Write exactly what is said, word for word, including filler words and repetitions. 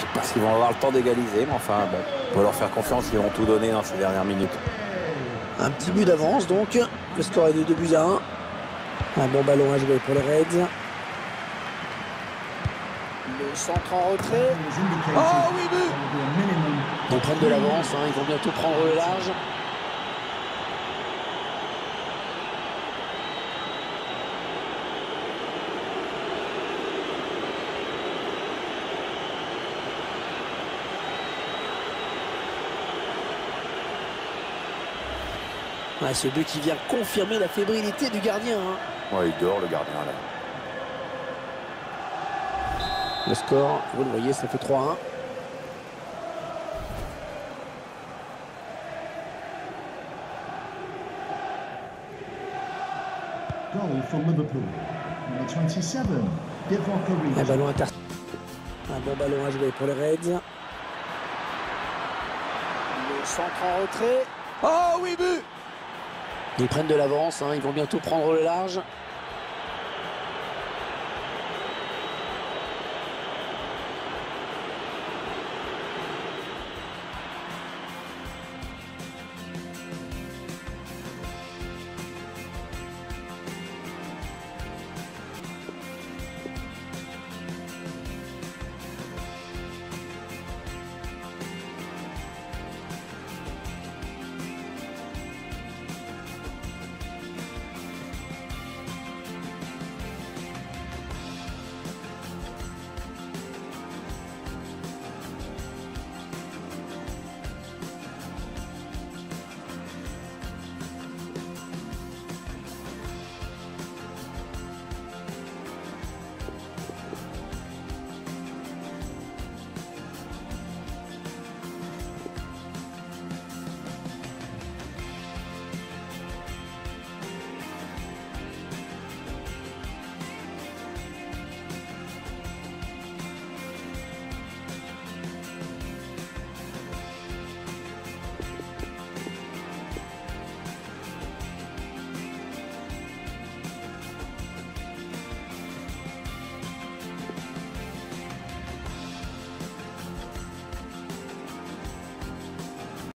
Parce qu'ils vont avoir le temps d'égaliser, mais enfin, bon, on peut leur faire confiance, ils vont tout donner dans ces dernières minutes. Un petit but d'avance, donc le score est de deux buts à un. Un bon ballon à jouer pour les Reds. Le centre en retrait. Oh oui, but! Ils prennent de l'avance, hein, ils vont bientôt prendre le large. Ouais, ce but qui vient confirmer la fébrilité du gardien. Hein. Ouais, il dort le gardien là. Le score, vous le voyez, ça fait trois à un. Goal for Liverpool. Number twenty-seven, Origi. Un ballon inter... Un bon ballon à jouer pour les Reds. Le centre en retrait. Oh oui, but! Ils prennent de l'avance, hein, ils vont bientôt prendre le large.